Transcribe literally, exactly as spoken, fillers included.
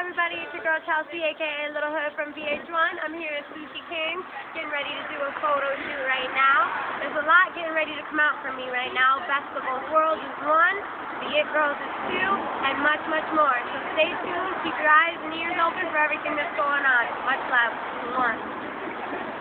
everybody, it's your girl Chelsey, aka Little Hood from V H one. I'm here at Sushi King, getting ready to do a photo shoot right now. There's a lot getting ready to come out from me right now. Best of Both Worlds is one, The It Girls is two, and much, much more. So stay tuned, keep your eyes and ears open for everything that's going on. Much love. Mwah.